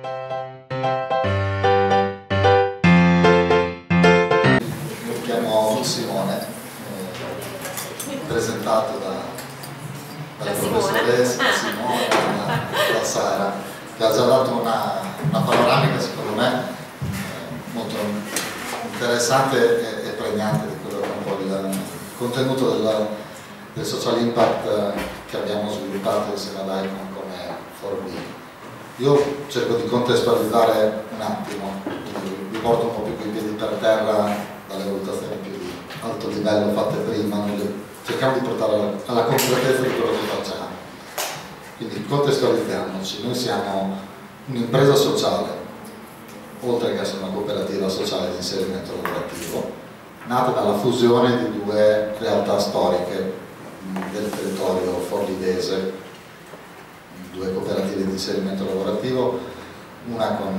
Mi chiamo Simone, presentato dalle professoresse Simone, da Sara, che ha già dato una panoramica secondo me molto interessante e pregnante di quello che è un po' il contenuto del social impact che abbiamo sviluppato insieme ad ICON come 4B. Io cerco di contestualizzare un attimo, quindi vi porto un po' più coi piedi per terra dalle valutazioni più di alto livello fatte prima, noi cerchiamo di portare alla concretezza di quello che facciamo. Quindi contestualizziamoci, noi siamo un'impresa sociale, oltre che essere una cooperativa sociale di inserimento lavorativo, nata dalla fusione di due realtà storiche del territorio forlivese, due cooperative di inserimento lavorativo, una con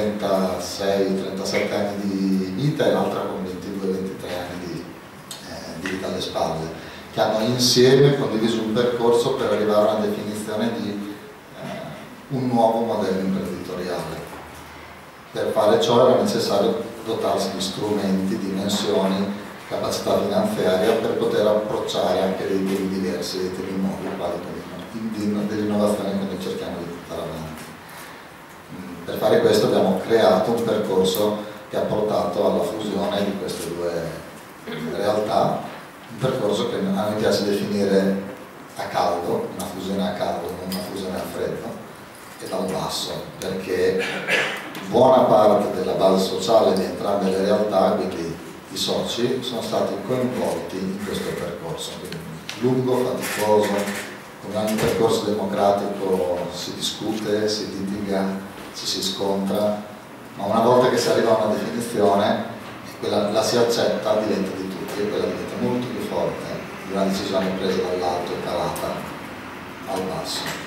36-37 anni di vita e l'altra con 22-23 anni di vita alle spalle, che hanno insieme condiviso un percorso per arrivare a una definizione di un nuovo modello imprenditoriale. Per fare ciò era necessario dotarsi di strumenti, dimensioni, capacità finanziaria per poter approcciare anche dei temi diversi, dei temi nuovi, quali dell'innovazione che noi cerchiamo di portare avanti. Per fare questo abbiamo creato un percorso che ha portato alla fusione di queste due realtà, un percorso che a noi piace definire a caldo, una fusione a caldo, non una fusione a freddo, e dal basso, perché buona parte della base sociale di entrambe le realtà, quindi i soci, sono stati coinvolti in questo percorso, quindi lungo, faticoso. Come ogni percorso democratico si discute, si litiga, ci si scontra, ma una volta che si arriva a una definizione, quella la si accetta, diventa di tutti e quella diventa molto più forte di una decisione presa dall'alto e calata al basso.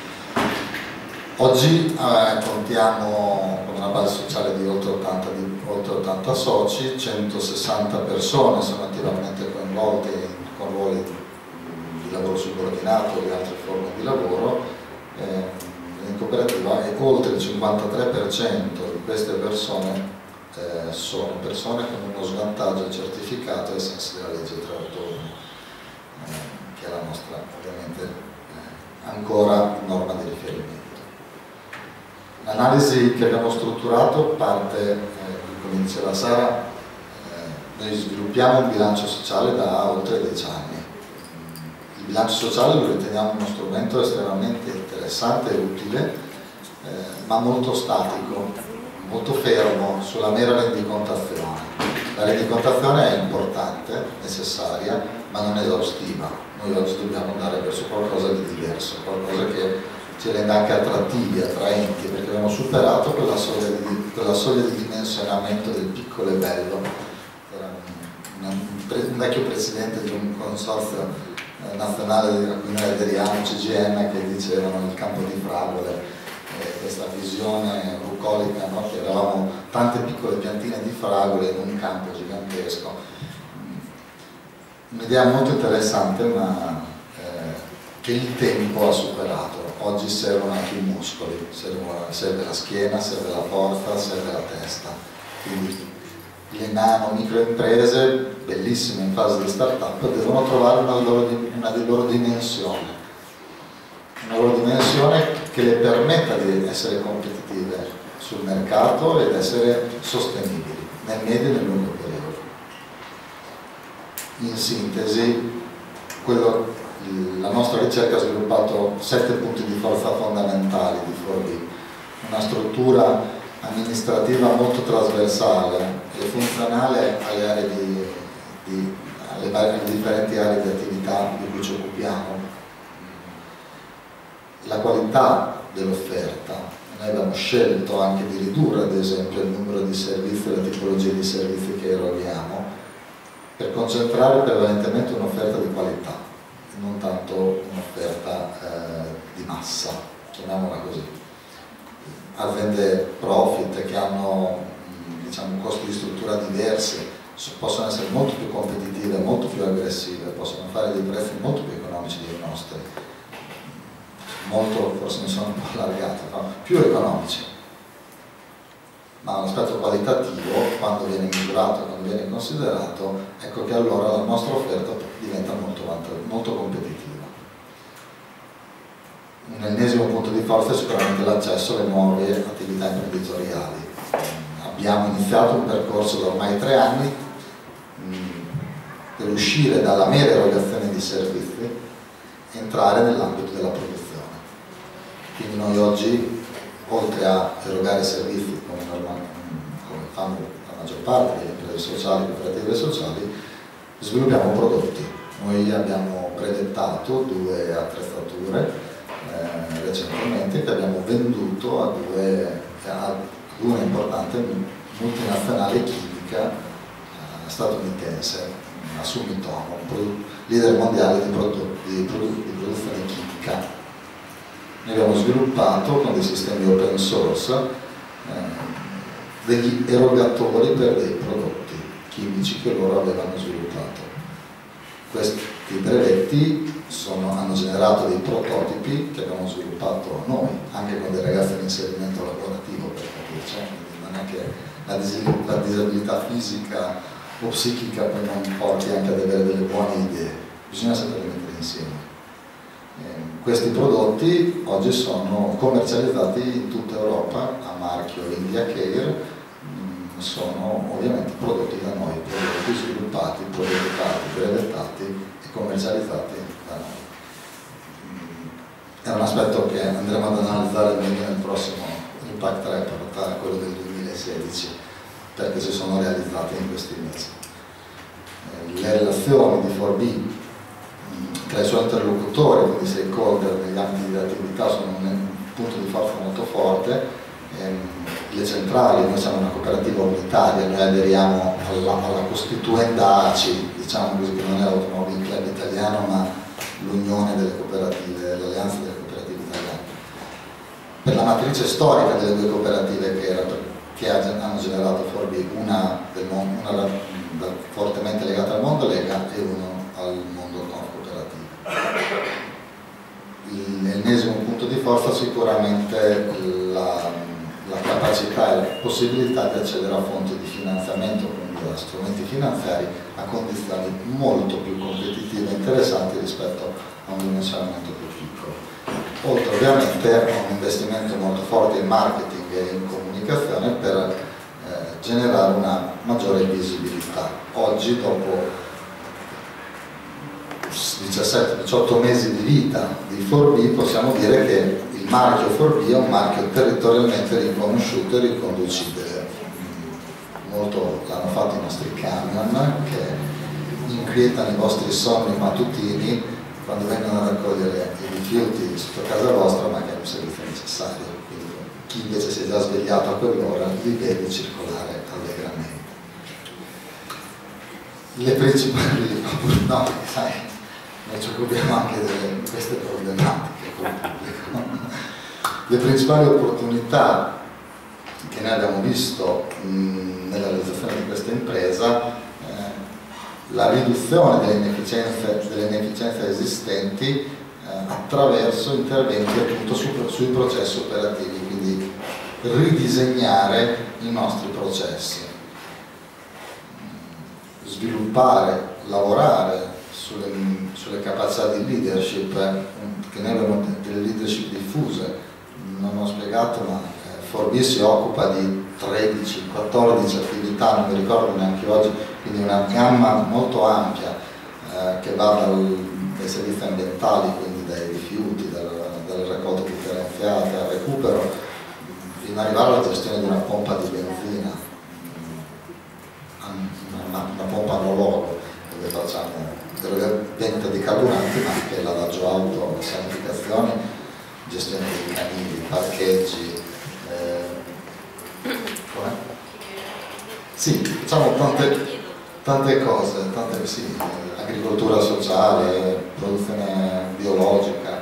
Oggi contiamo con una base sociale di oltre 80 soci, 160 persone sono attivamente coinvolte con ruoli di lavoro subordinato e altre forme di lavoro in cooperativa, e oltre il 53% di queste persone sono persone con uno svantaggio certificato ai sensi della legge 381, che è la nostra ovviamente ancora norma di riferimento. L'analisi che abbiamo strutturato parte, come diceva Sara, noi sviluppiamo un bilancio sociale da oltre 10 anni. Il bilancio sociale lo riteniamo uno strumento estremamente interessante e utile, ma molto statico, molto fermo sulla mera rendicontazione. La rendicontazione è importante, necessaria, ma non esaustiva. Noi oggi dobbiamo andare verso qualcosa di diverso, qualcosa che ci rende anche attrattivi, attraenti, perché abbiamo superato quella soglia di dimensionamento del piccolo e bello. Era un vecchio presidente di un consorzio nazionale a cui noi aderiamo, CGM, che dicevano il campo di fragole, questa visione bucolica, no? Che avevamo tante piccole piantine di fragole in un campo gigantesco. Un'idea molto interessante, ma che il tempo ha superato. Oggi servono anche i muscoli, serve la schiena, serve la forza, serve la testa. Quindi le microimprese, bellissime in fase di start-up, devono trovare una loro dimensione, che le permetta di essere competitive sul mercato ed essere sostenibili nel medio e nel lungo periodo. In sintesi, la nostra ricerca ha sviluppato 7 punti di forza fondamentali di 4B, una struttura amministrativa molto trasversale e funzionale alle differenti aree di attività di cui ci occupiamo, la qualità dell'offerta. Noi abbiamo scelto anche di ridurre ad esempio il numero di servizi e la tipologia di servizi che eroghiamo per concentrare prevalentemente un'offerta di qualità, non tanto un'offerta di massa, chiamiamola così. Aziende profit che hanno diciamo, costi di struttura diversi possono essere molto più competitive, molto più aggressive, possono fare dei prezzi molto più economici dei nostri, molto, forse mi sono un po' allargato, no? Più economici. ma un aspetto qualitativo, quando viene misurato, quando viene considerato, ecco che allora la nostra offerta diventa molto competitiva. Un ennesimo punto di forza è sicuramente l'accesso alle nuove attività imprenditoriali. Abbiamo iniziato un percorso da ormai 3 anni per uscire dalla mera erogazione di servizi e entrare nell'ambito della produzione. Quindi noi oggi, oltre a erogare servizi come fanno la maggior parte delle imprese sociali, cooperative sociali, sviluppiamo prodotti. Noi abbiamo brevettato 2 attrezzature recentemente che abbiamo venduto a una importante multinazionale chimica statunitense, a Sumitomo, leader mondiale di produzione chimica. Noi abbiamo sviluppato con dei sistemi open source degli erogatori per dei prodotti chimici che loro avevano sviluppato. Questi brevetti hanno generato dei prototipi che abbiamo sviluppato noi, anche con dei ragazzi di inserimento lavorativo, per capirci, quindi non è che la disabilità fisica o psichica poi non porti anche ad avere delle buone idee, bisogna saperle mettere insieme. Questi prodotti oggi sono commercializzati in tutta Europa a marchio India Care, sono ovviamente prodotti da noi, prodotti sviluppati, progettati, brevettati e commercializzati da noi. È un aspetto che andremo ad analizzare meglio nel prossimo Impact Report, quello del 2016, perché si sono realizzate in questi mesi. Le relazioni di 4B tra i suoi interlocutori, quindi stakeholder negli ambiti di attività, sono un punto di forza molto forte. Le centrali, noi siamo una cooperativa unitaria, noi aderiamo alla costituenda ACI, diciamo così, che non è l'Automobile Club italiano ma l'Unione delle Cooperative, l'Alleanza delle Cooperative Italiane. Per la matrice storica delle 2 cooperative che hanno generato 4B, una fortemente legata al mondo Lega e uno al mondo non cooperativo. L'ennesimo punto di forza sicuramente la capacità e la possibilità di accedere a fonti di finanziamento, quindi a strumenti finanziari a condizioni molto più competitive e interessanti rispetto a un dimensionamento più piccolo. Oltre ovviamente a un investimento molto forte in marketing e in comunicazione per generare una maggiore visibilità. Oggi, dopo 17-18 mesi di vita di 4B, possiamo dire che il marchio 4B è un marchio territorialmente riconosciuto e riconducibile. Molto l'hanno fatto i nostri camion che inquietano i vostri sonni mattutini quando vengono a raccogliere i rifiuti sotto casa vostra, ma che è un servizio necessario. Quindi chi invece si è già svegliato a quell'ora li vede circolare allegramente. Le principali no, sai, noi ci occupiamo anche di queste problematiche col pubblico. Le principali opportunità che noi abbiamo visto nella realizzazione di questa impresa, la riduzione delle inefficienze esistenti attraverso interventi appunto sui processi operativi, quindi ridisegnare i nostri processi, sviluppare, lavorare sulle capacità di leadership, che noi abbiamo delle leadership diffuse. Non ho spiegato, ma 4B si occupa di 13-14 attività, non mi ricordo neanche oggi, quindi una gamma molto ampia che va dai servizi ambientali, quindi dai rifiuti, dalle raccolte differenziate al recupero, fino ad arrivare alla gestione di una pompa di benzina, una pompa anologo, dove facciamo delle vendite di carburanti, ma anche lavaggio auto, sanificazione, gestione dei canili, parcheggi. Sì, facciamo tante cose, sì, agricoltura sociale, produzione biologica,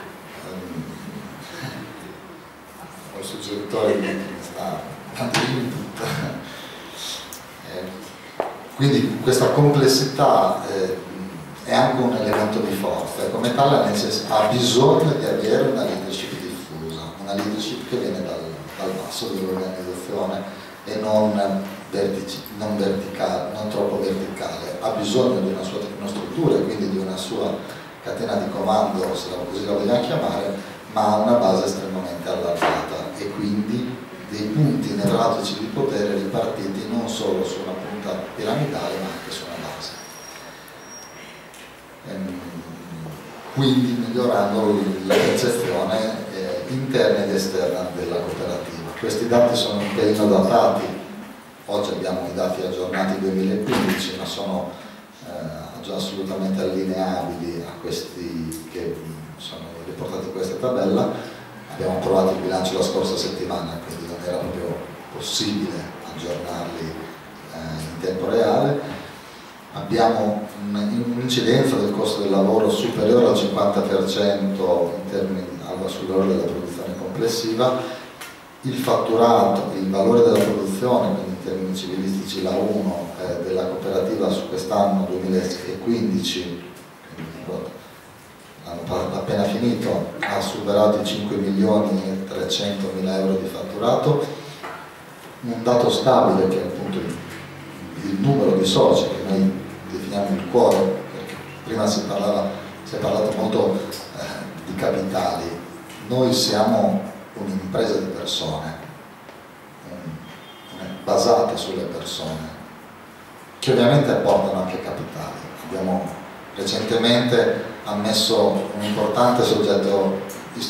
il suggeritore che sta dando input. Quindi questa complessità è anche un elemento di forza e come tale ha bisogno di avere una leadership diffusa, una leadership che viene dal basso dell'organizzazione, e non verticale, non troppo verticale, ha bisogno di una sua tecnostruttura e quindi di una sua catena di comando, se così la vogliamo chiamare, ma ha una base estremamente allargata e quindi dei punti nevralgici di potere ripartiti non solo su una punta piramidale ma anche su una base. Quindi migliorando la percezione interna ed esterna della cooperativa. Questi dati sono un pelino datati, oggi abbiamo i dati aggiornati 2015, ma sono assolutamente allineabili a questi che sono riportati in questa tabella. Abbiamo approvato il bilancio la scorsa settimana, quindi non era proprio possibile aggiornarli in tempo reale. Abbiamo un'incidenza del costo del lavoro superiore al 50% in termini sul valore della produzione complessiva. Il fatturato, il valore della produzione, quindi in termini civilistici la 1 della cooperativa su quest'anno 2015, l'anno appena finito, ha superato i 5.300.000 euro di fatturato. Un dato stabile che è appunto il numero di soci, che noi definiamo il cuore, perché prima si è parlato molto di capitali. Noi siamo un'impresa di persone, basata sulle persone, che ovviamente apportano anche capitali. Abbiamo recentemente ammesso un importante soggetto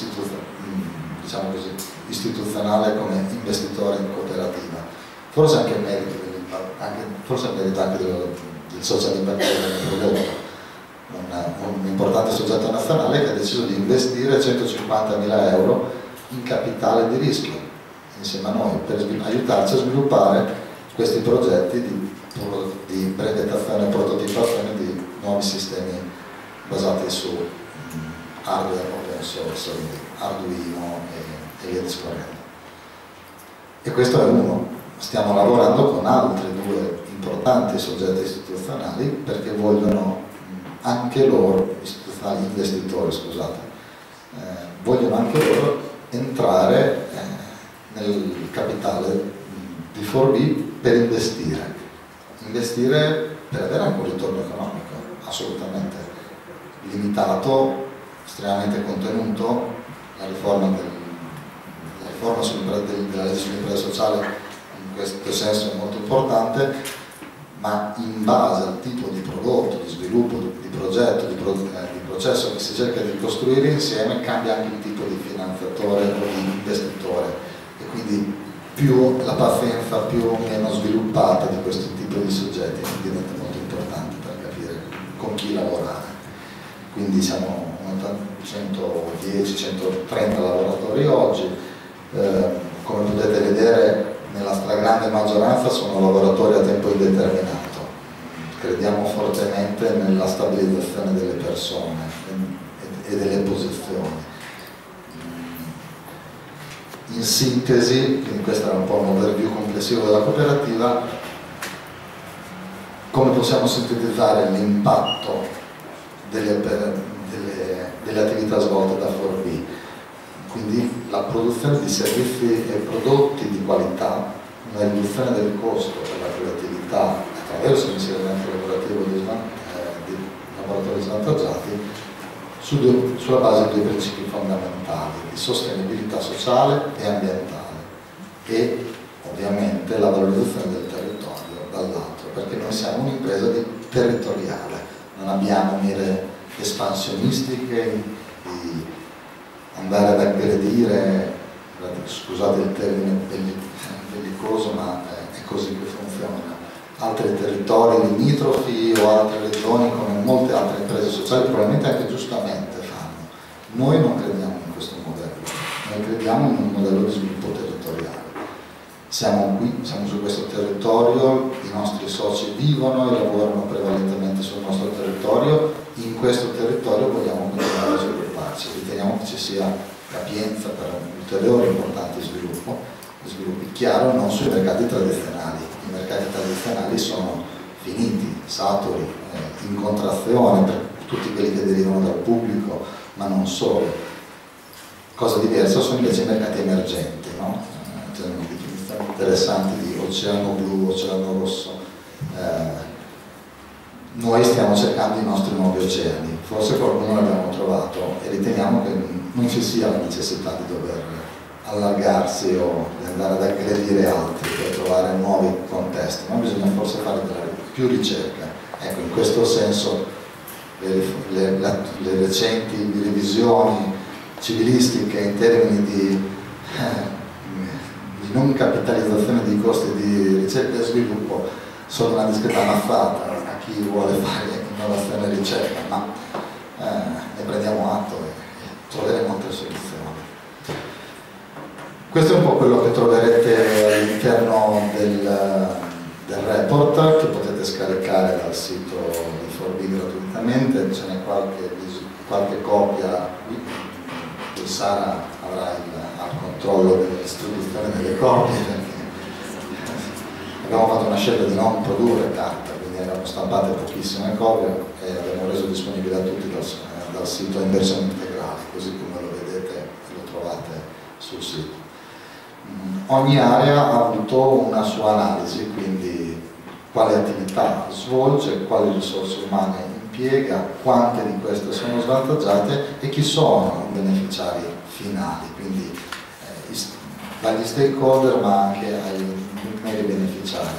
istituzionale come investitore in cooperativa, forse anche in merito anche del social impact del prodotto. Un importante soggetto nazionale che ha deciso di investire 150.000 euro in capitale di rischio insieme a noi per aiutarci a sviluppare questi progetti di brevettazione e prototipazione di nuovi sistemi basati su hardware open source, Arduino e via discorrendo. E questo è uno. Stiamo lavorando con altri due importanti soggetti istituzionali perché vogliono anche loro, istituzionali investitori, scusate, vogliono anche loro entrare nel capitale di 4B per investire per avere anche un ritorno economico, assolutamente limitato, estremamente contenuto. La riforma della legge sull'impresa sociale in questo senso è molto importante, ma in base al tipo di prodotto, di sviluppo, di progetto, di processo che si cerca di costruire insieme, cambia anche il tipo di finanziatore o di investitore, e quindi più la pazienza più o meno sviluppata di questo tipo di soggetti diventa molto importante per capire con chi lavorare. Quindi siamo 110-130 lavoratori oggi, come potete vedere nella stragrande maggioranza sono lavoratori a tempo indeterminato. Crediamo fortemente nella stabilizzazione delle persone e delle posizioni. In sintesi, quindi questo era un po' un overview complessivo della cooperativa, come possiamo sintetizzare l'impatto delle attività svolte da 4B? Quindi la produzione di servizi e prodotti di qualità, una riduzione del costo per la creatività attraverso l'inserimento lavorativo di lavoratori svantaggiati sulla base di due principi fondamentali, di sostenibilità sociale e ambientale e ovviamente la valorizzazione del territorio dall'altro, perché noi siamo un'impresa territoriale, non abbiamo mire espansionistiche di andare ad aggredire, scusate il termine bellicoso, ma è così che funziona, altri territori limitrofi o altre regioni come molte altre imprese sociali probabilmente anche giustamente fanno. Noi non crediamo in questo modello, noi crediamo in un modello di sviluppo territoriale. Siamo qui, siamo su questo territorio, i nostri soci vivono e lavorano prevalentemente sul nostro territorio, in questo territorio vogliamo continuare a svilupparci, riteniamo che ci sia capienza per ulteriori importanti sviluppi, chiaro non sui mercati tradizionali. I mercati tradizionali sono finiti, saturi, in contrazione per tutti quelli che derivano dal pubblico, ma non solo. Cosa diversa sono invece i mercati emergenti, no? In termini di definizione definizioni interessanti di oceano blu, oceano rosso. Noi stiamo cercando i nostri nuovi oceani, forse qualcuno l'abbiamo trovato e riteniamo che non ci sia la necessità di dover allargarsi o di andare ad aggredire altri per trovare nuovi contesti, ma bisogna forse fare più ricerca. Ecco, in questo senso le recenti revisioni civilistiche in termini di non capitalizzazione dei costi di ricerca e sviluppo sono una discreta mazzata a chi vuole fare innovazione e ricerca, ma ne prendiamo atto e troveremo altre soluzioni. Questo è un po' quello che troverete all'interno del report, che potete scaricare dal sito di 4B gratuitamente. Ce n'è qualche copia qui, poi Sara avrà al controllo della distribuzione delle copie, perché abbiamo fatto una scelta di non produrre carta, quindi erano stampate pochissime copie e abbiamo reso disponibile a tutti dal sito in versione integrale, così come lo vedete e lo trovate sul sito. Ogni area ha avuto una sua analisi, quindi quale attività svolge, quali risorse umane impiega, quante di queste sono svantaggiate e chi sono i beneficiari finali, quindi dagli stakeholder ma anche ai meri beneficiari.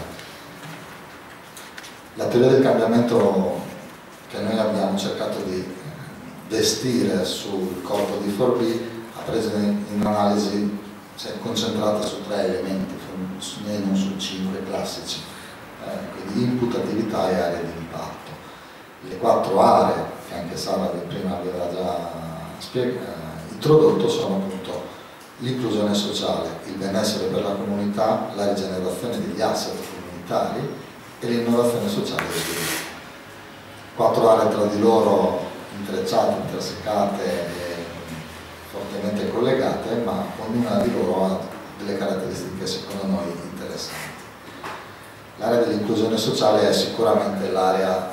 La teoria del cambiamento che noi abbiamo cercato di vestire sul corpo di 4B ha preso in analisi, si è concentrata su 3 elementi e non su 5 classici, quindi input, attività e aree di impatto. Le 4 aree che anche Sara prima aveva già introdotto sono appunto l'inclusione sociale, il benessere per la comunità, la rigenerazione degli asset comunitari e l'innovazione sociale del sviluppo. 4 aree tra di loro intrecciate, intersecate e fortemente collegate, ma ognuna di loro ha delle caratteristiche secondo noi interessanti. L'area dell'inclusione sociale è sicuramente l'area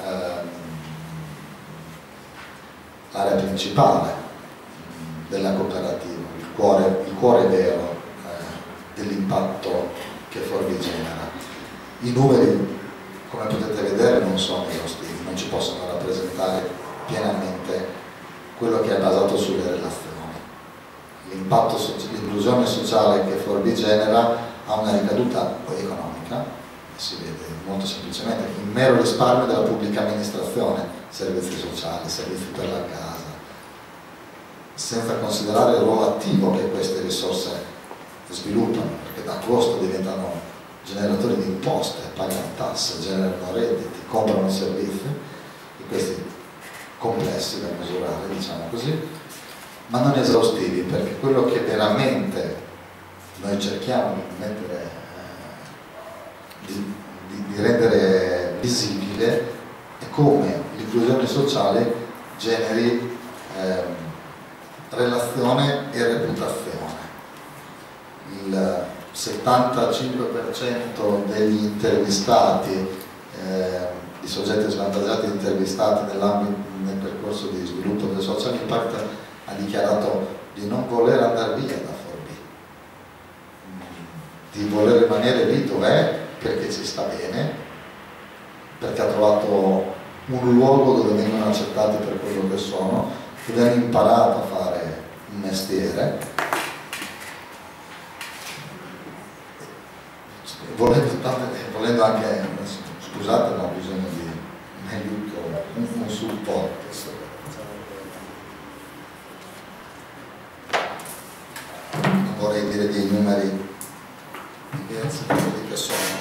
principale della cooperativa, il cuore vero dell'impatto che 4B genera. I numeri, come potete vedere, non sono esaustivi, non ci possono rappresentare pienamente quello che è basato sulle relazioni. L'impatto, l'inclusione sociale che 4B genera ha una ricaduta economica, si vede molto semplicemente il mero risparmio della pubblica amministrazione, servizi sociali, servizi per la casa, senza considerare il ruolo attivo che queste risorse sviluppano, perché da costo diventano generatori di imposte, pagano tasse, generano redditi, comprano servizi, e questi complessi da misurare, diciamo così, ma non esaustivi, perché quello che veramente noi cerchiamo di rendere visibile è come l'inclusione sociale generi relazione e reputazione. Il 75% degli intervistati, i soggetti svantaggiati intervistati nel percorso di sviluppo del social impact, ha dichiarato di non voler andare via da 4B, di voler rimanere lì dov'è perché ci sta bene, perché ha trovato un luogo dove vengono accettati per quello che sono, dove hanno imparato a fare un mestiere, volendo anche, scusate, ma ho bisogno di un aiuto, un supporto. Non vorrei dire dei numeri diversi da quelli che sono.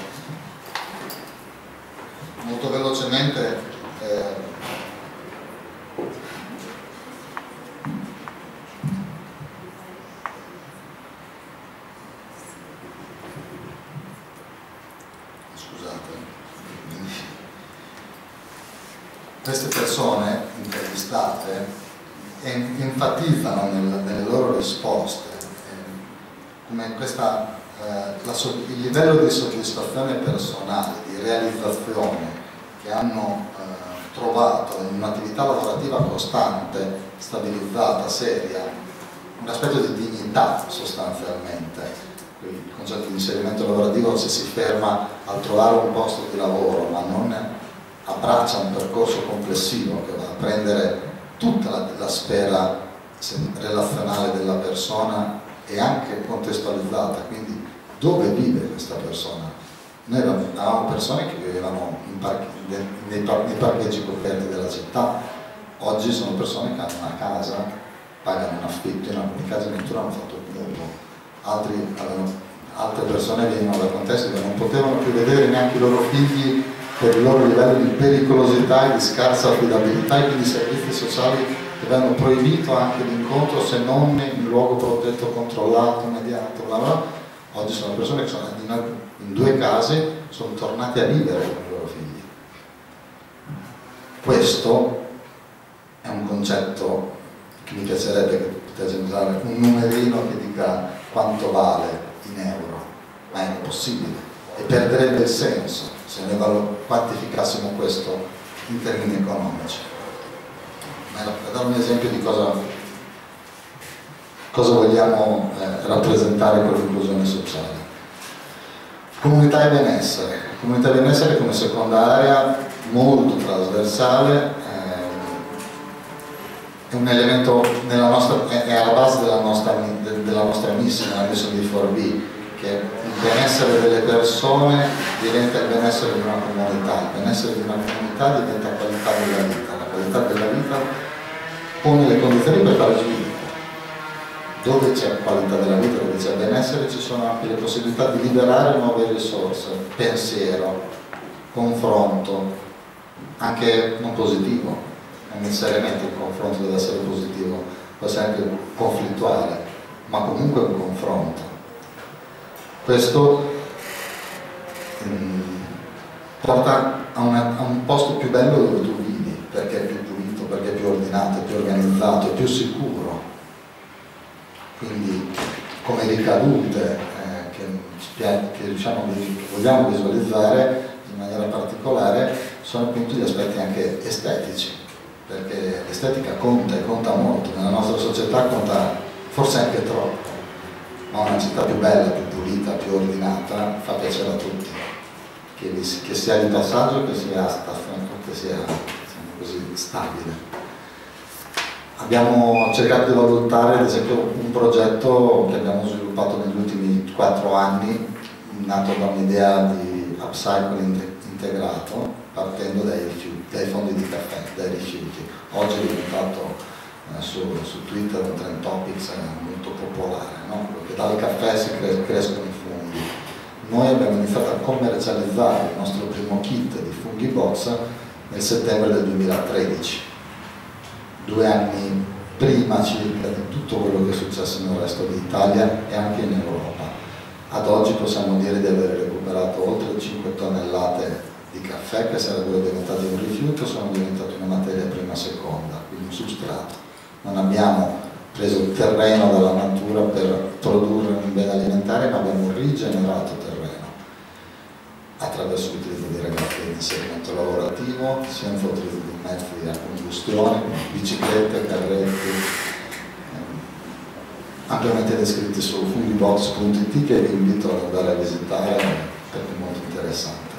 Molto velocemente queste persone intervistate enfatizzano nelle loro risposte come il livello di soddisfazione personale, di realizzazione che hanno trovato in un'attività lavorativa costante, stabilizzata, seria, un aspetto di dignità sostanzialmente, il concetto di inserimento lavorativo, se si ferma al trovare un posto di lavoro, ma non abbraccia un percorso complessivo che va a prendere tutta la sfera relazionale della persona e anche contestualizzata, quindi dove vive questa persona. Noi avevamo persone che vivevano nei parcheggi coperti della città, oggi sono persone che hanno una casa, pagano un affitto, in alcuni casi addirittura hanno fatto un mutuo, altre persone venivano da contesti dove non potevano più vedere neanche i loro figli per il loro livello di pericolosità e di scarsa affidabilità, e quindi i servizi sociali che avevano proibito anche l'incontro se non in luogo protetto, controllato, mediato, bla bla. Oggi sono persone che sono in 2 casi, sono tornati a vivere con i loro figli. Questo è un concetto che mi piacerebbe che potesse usare un numerino che dica quanto vale in euro, ma è impossibile e perderebbe il senso se noi quantificassimo questo in termini economici. Ma per dare un esempio di cosa vogliamo rappresentare con l'inclusione sociale. Comunità e benessere. Comunità e benessere come seconda area molto trasversale, è un elemento è alla base della nostra missione, la missione di 4B, che il benessere delle persone diventa il benessere di una comunità, il benessere di una comunità diventa qualità della vita, la qualità della vita pone le condizioni per fare sviluppo. Dove c'è qualità della vita, dove c'è benessere, ci sono anche le possibilità di liberare nuove risorse, pensiero, confronto, anche non positivo. Non necessariamente il confronto deve essere positivo, può essere anche conflittuale, ma comunque un confronto. Questo porta a un posto più bello dove tu vivi, perché è più pulito, perché è più ordinato, è più organizzato, è più sicuro. Quindi come ricadute che vogliamo visualizzare in maniera particolare sono appunto gli aspetti anche estetici, perché l'estetica conta e conta molto, nella nostra società conta forse anche troppo, ma una città più bella, più pulita, più ordinata fa piacere a tutti, che sia di passaggio, che sia così stabile. Abbiamo cercato di valutare ad esempio un progetto che abbiamo sviluppato negli ultimi 4 anni, nato da un'idea di upcycling integrato, partendo dai fondi di caffè, dai rifiuti. Oggi è diventato su Twitter un trend topics molto popolare, no? Perché dal caffè si crescono i funghi. Noi abbiamo iniziato a commercializzare il nostro primo kit di funghi box nel settembre del 2013. 2 anni prima circa di tutto quello che è successo nel resto d'Italia e anche in Europa. Ad oggi possiamo dire di aver recuperato oltre 5 tonnellate di caffè che sarebbero diventati un rifiuto, sono diventati una materia prima seconda, quindi un substrato. Non abbiamo preso il terreno dalla natura per produrre un bene alimentare, ma abbiamo rigenerato terreno attraverso l'utilizzo di ragazzi di inserimento lavorativo, senza utilizzo di mezzi a combustione, biciclette, carretti, ampiamente descritti su fungibox.it, che vi invito ad andare a visitare perché è molto interessante.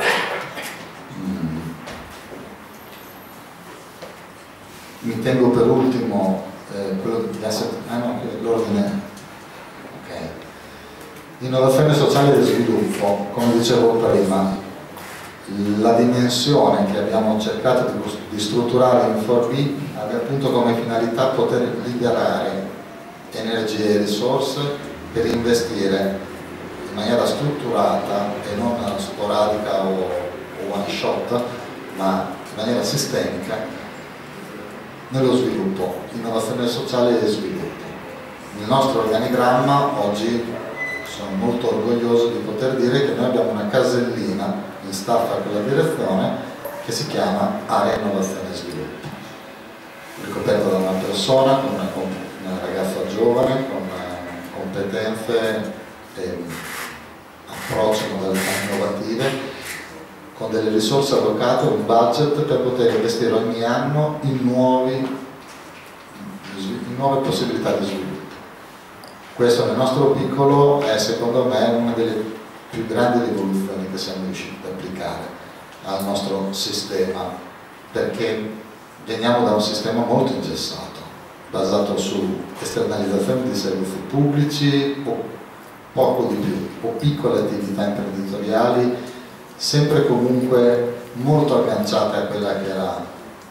Mi tengo per ultimo quello di l'ordine. Okay. Innovazione sociale e sviluppo, come dicevo prima, la dimensione che abbiamo cercato di strutturare in 4B ha appunto come finalità poter liberare energie e risorse per investire in maniera strutturata e non sporadica o one shot, ma in maniera sistemica nello sviluppo, innovazione sociale e sviluppo. Nel nostro organigramma oggi sono molto orgoglioso di poter dire che noi abbiamo una casellina in staff a quella direzione che si chiama Area Innovazione e Sviluppo, ricoperta da una persona, con una ragazza giovane, con competenze e approcci e modalità innovative, con delle risorse allocate, un budget per poter investire ogni anno in nuove possibilità di sviluppo. Questo nel nostro piccolo è secondo me una delle più grandi rivoluzioni che siamo riusciti ad applicare al nostro sistema, perché veniamo da un sistema molto ingessato, basato su esternalizzazione di servizi pubblici o poco di più, o piccole attività imprenditoriali, sempre e comunque molto agganciate a quella che era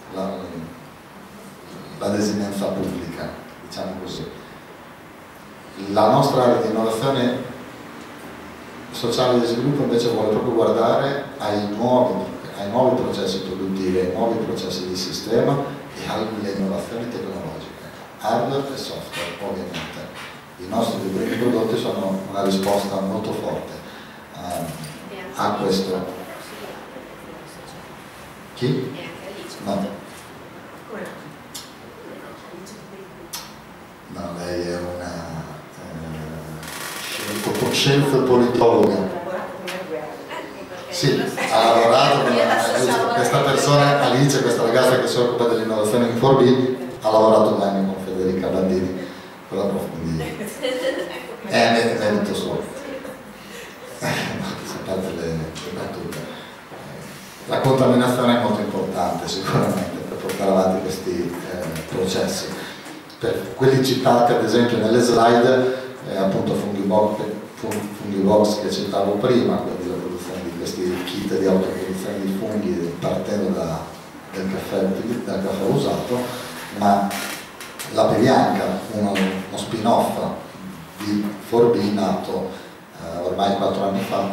la desinenza pubblica, diciamo così. La nostra area di innovazione sociale di sviluppo invece vuole proprio guardare ai nuovi processi produttivi, ai nuovi processi di sistema e alle innovazioni tecnologiche, hardware e software ovviamente. I nostri primi prodotti sono una risposta molto forte a questo. Chi? No. No, lei è una scienza politologa. Sì, ha lavorato con questa persona, Alice, questa ragazza che si occupa dell'innovazione in 4B, ha lavorato da anni con Federica Bandini, con la approfondita. È merito suo. A parte le battute. La contaminazione è molto importante sicuramente per portare avanti questi processi. Per quelli citati ad esempio nelle slide, appunto Fungibox che citavo prima, quindi la produzione di questi kit di autoproduzione di funghi partendo dal caffè usato, ma l'Ape Bianca, uno spin-off di 4B nato ormai 4 anni fa,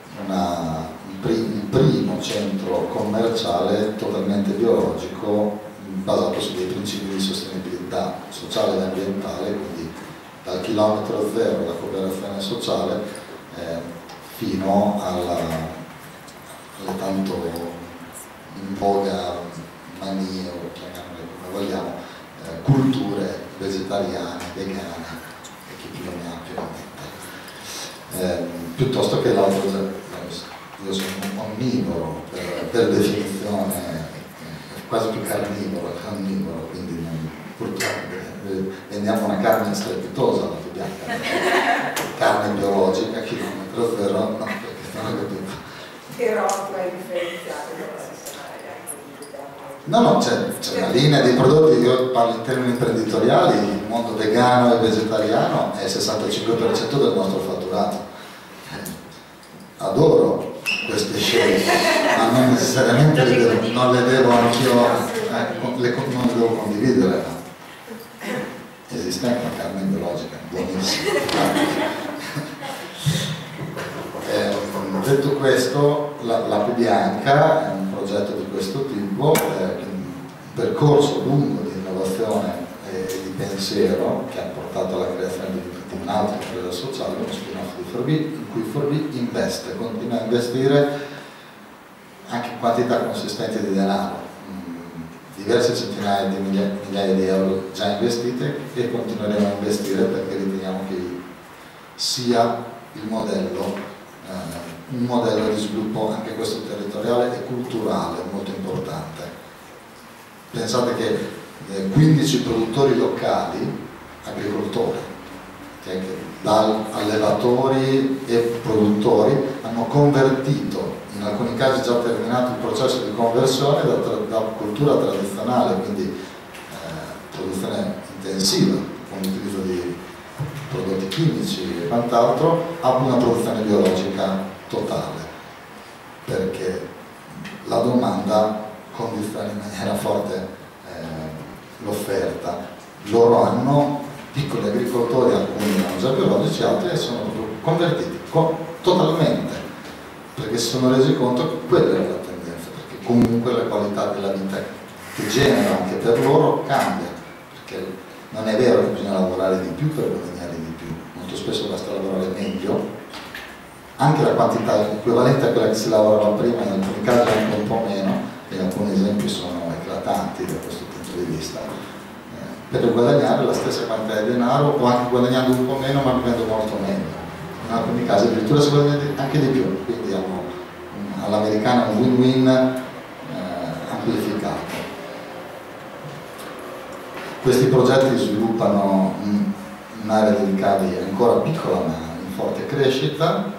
il primo centro commerciale totalmente biologico basato su dei principi di sostenibilità sociale ed ambientale, quindi dal chilometro zero la cooperazione sociale fino alle tanto in voga manie, o chiamiamole come vogliamo, culture vegetariane, vegane e chi più ne ha più ne metta. Piuttosto che l'altro, io sono un onnivoro per definizione, quasi più carnivoro, quindi purtroppo vendiamo una carne strepitosa, la bianca, carne biologica, chilometro zero, no, perché non ho capito. Però tu hai differenziato dalla sistemare. No, c'è una linea di prodotti, io parlo in termini imprenditoriali, il mondo vegano e vegetariano è il 65% del nostro fatturato. Adoro queste scelte, ma non necessariamente non le devo anch'io, non le devo condividere. Esiste anche una carne biologica, buonissima. Detto questo, l'Ape Bianca è un progetto di questo tipo, un percorso lungo di innovazione e di pensiero che ha portato alla creazione di un'altra impresa sociale, uno spin-off di 4B, in cui 4B investe, continua a investire anche in quantità consistenti di denaro, diverse centinaia di migliaia di euro già investite, e continueremo a investire perché riteniamo che sia il modello, un modello di sviluppo anche questo territoriale e culturale molto importante. Pensate che 15 produttori locali, agricoltori, che da allevatori e produttori hanno convertito, in alcuni casi già terminato il processo di conversione da cultura tradizionale, quindi produzione intensiva con l'utilizzo di prodotti chimici e quant'altro, a una produzione biologica totale, perché la domanda condiziona in maniera forte l'offerta. Loro hanno piccoli agricoltori, alcuni erano già biologici, altri sono proprio convertiti totalmente, perché si sono resi conto che quella era la tendenza, perché comunque la qualità della vita che genera anche per loro cambia, perché non è vero che bisogna lavorare di più per guadagnare di più, molto spesso basta lavorare meglio, anche la quantità equivalente a quella che si lavorava prima, in alcuni casi anche un po' meno, e alcuni esempi sono eclatanti da questo punto di vista, per guadagnare la stessa quantità di denaro, o anche guadagnando un po' meno ma vivendo molto meglio. In alcuni casi addirittura si guadagna anche di più, quindi all'americana un win-win amplificato. Questi progetti sviluppano un'area di ricavi ancora piccola ma in forte crescita,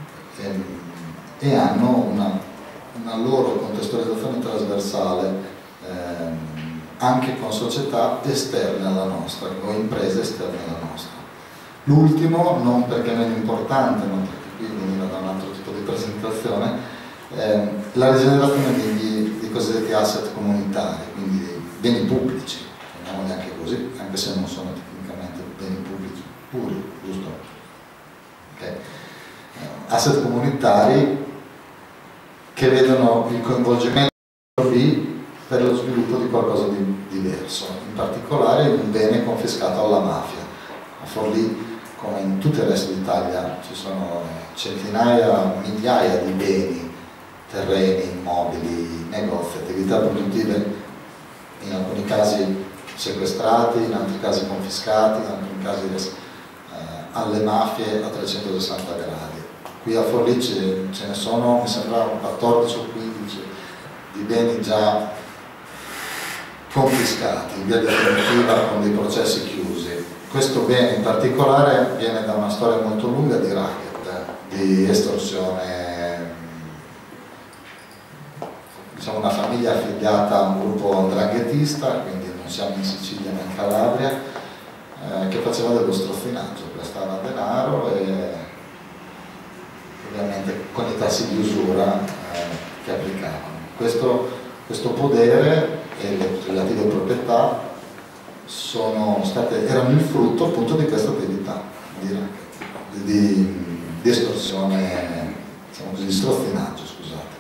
e hanno una loro contestualizzazione trasversale anche con società esterne alla nostra o imprese esterne alla nostra. L'ultimo, non perché meno importante, ma perché qui veniva da un altro tipo di presentazione, la rigenerazione di cosiddetti asset comunitari, quindi beni pubblici, chiamiamoli anche così, anche se non sono tecnicamente beni pubblici puri, giusto? Okay. Asset comunitari che vedono il coinvolgimento per lo sviluppo di qualcosa di diverso, in particolare un bene confiscato alla mafia. A Forlì, come in tutto il resto d'Italia, ci sono centinaia, migliaia di beni, terreni, immobili, negozi, attività produttive, in alcuni casi sequestrati, in altri casi confiscati, in alcuni casi alle mafie a 360 gradi. Qui a Forlì ce ne sono, mi sembra, 14 o 15 di beni già confiscati in via definitiva con dei processi chiusi. Questo bene in particolare viene da una storia molto lunga di racket, di estorsione, diciamo una famiglia affiliata a un gruppo 'ndranghetista, quindi non siamo in Sicilia ma in Calabria, che faceva dello strozzinaggio, prestava denaro e ovviamente con i tassi di usura che applicavano. Questo podere e le relative proprietà erano il frutto appunto di questa attività di estorsione, diciamo così, di strozzinaggio, scusate.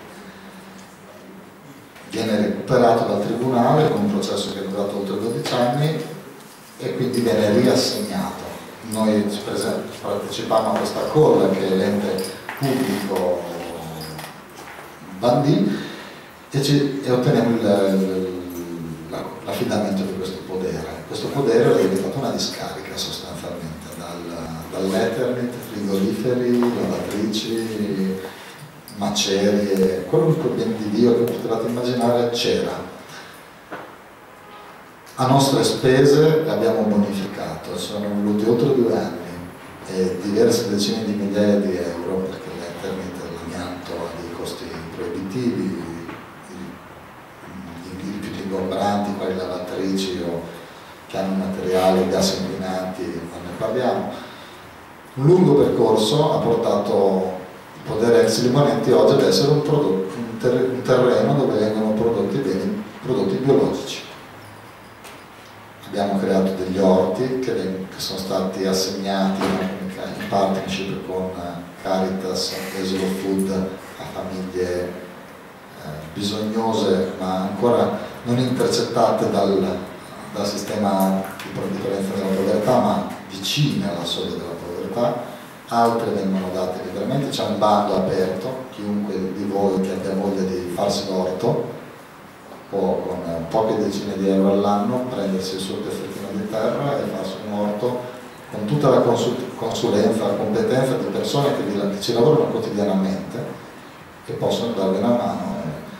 Viene recuperato dal tribunale con un processo che è durato oltre 12 anni e quindi viene riassegnato. Noi partecipammo a questa colla che l'ente pubblico bandì e otteniamo l'affidamento di questo podere. Questo podere è diventato una discarica sostanzialmente, dall'Eternit, frigoriferi, lavatrici, macerie, qualunque bene di Dio che potevate immaginare c'era. A nostre spese l'abbiamo bonificato, sono voluti oltre 2 anni e diverse decine di migliaia di euro, perché l'Eternit, l'amianto, ha dei costi proibitivi, i rifiuti ingombranti, quali lavatrici o che hanno materiali, gas inquinanti, non ne parliamo. Un lungo percorso ha portato il podere ex Limonetti oggi ad essere un terreno dove vengono prodotti biologici. Abbiamo creato degli orti che sono stati assegnati in partnership con Caritas e Slow Food a famiglie bisognose ma ancora non intercettate dal sistema di prevenzione della povertà, ma vicine alla soglia della povertà. Altre vengono date liberamente, c'è un bando aperto, chiunque di voi che abbia voglia di farsi l'orto può con poche decine di euro all'anno prendersi il suo pezzettino di terra e farsi un orto con tutta la consulenza, la competenza di persone che ci lavorano quotidianamente e possono darvi una mano.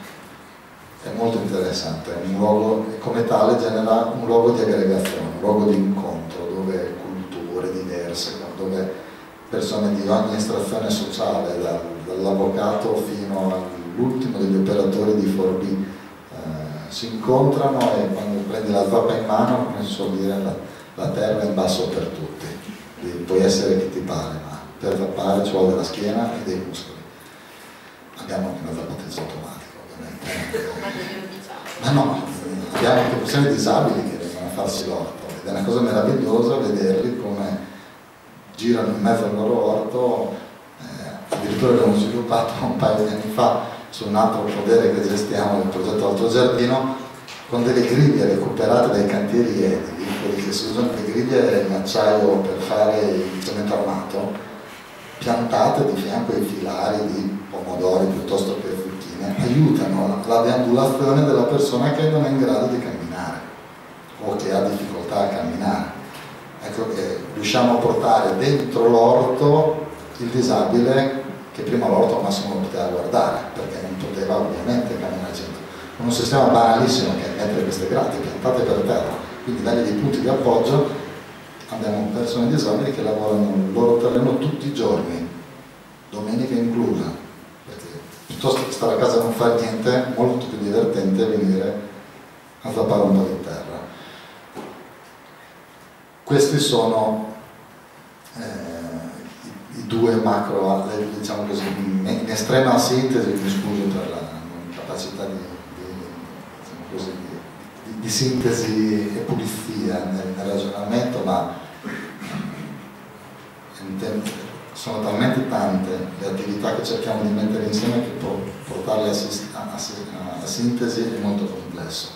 È molto interessante, è un luogo, come tale genera un luogo di aggregazione, un luogo di incontro dove culture diverse, dove persone di ogni estrazione sociale, dall'avvocato fino all'ultimo degli operatori di Forlì si incontrano e quando prendi la zappa in mano, come si suol dire, la terra è in basso per tutti. Puoi essere chi ti pare, ma per zappare ci vuole la schiena e dei muscoli. Abbiamo anche una zappatrice automatica, ovviamente. Ma no, abbiamo anche persone disabili che vengono a farsi l'orto ed è una cosa meravigliosa vederli come girano in mezzo al loro orto. Addirittura abbiamo sviluppato un paio di anni fa su un altro podere che gestiamo, il progetto Altro Giardino, con delle griglie recuperate dai cantieri edili, quelli che si usano, le griglie in acciaio per fare il cemento armato, piantate di fianco ai filari di pomodori piuttosto che zucchine, aiutano la deambulazione della persona che non è in grado di camminare o che ha difficoltà a camminare. Ecco che riusciamo a portare dentro l'orto il disabile che prima l'orto al massimo lo poteva guardare perché non poteva ovviamente camminare dentro. Con un sistema banalissimo che è mettere queste grate piantate per terra, quindi dargli dei punti di appoggio, abbiamo persone disabili che lavorano il loro terreno tutti i giorni, domenica inclusa, perché piuttosto che stare a casa e non fare niente, è molto più divertente venire a zappare un po' di terra. Questi sono i due macro, diciamo così, in estrema sintesi, mi scuso per la capacità diciamo così, di sintesi e pulizia nel ragionamento, ma sono talmente tante le attività che cerchiamo di mettere insieme che portarle a sintesi è molto complesso.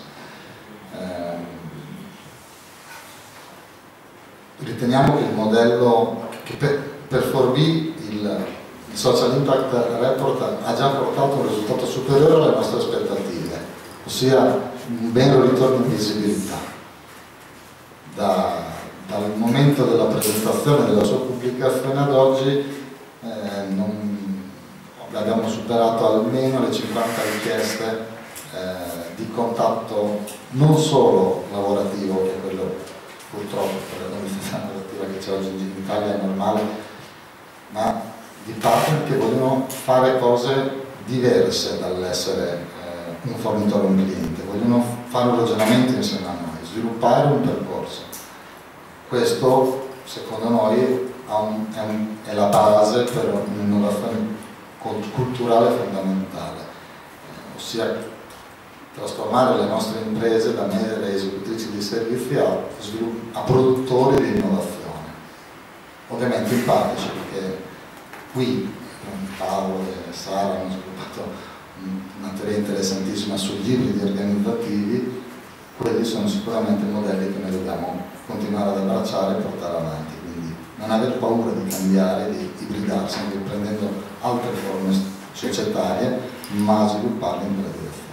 Riteniamo che il modello, che per 4B il Social Impact Report ha già portato un risultato superiore alle nostre aspettative, ossia un vero ritorno in visibilità. Dal momento della presentazione della sua pubblicazione ad oggi abbiamo superato almeno le 50 richieste di contatto non solo lavorativo, che è quello purtroppo per la condizione lavorativa che c'è oggi in Italia è normale, ma di partner che vogliono fare cose diverse dall'essere un fornitore o un cliente, vogliono fare un ragionamento insieme a noi, sviluppare un percorso. Questo secondo noi è la base per un'innovazione culturale fondamentale, ossia trasformare le nostre imprese da mere esecutrici di servizi a produttori di innovazione. Ovviamente empatici, perché qui Paolo e Sara hanno sviluppato una teoria interessantissima sugli ibridi organizzativi. Quelli sono sicuramente modelli che noi dobbiamo continuare ad abbracciare e portare avanti, quindi non aver paura di cambiare, di ibridarsi, anche prendendo altre forme societarie, ma svilupparle in quella direzione.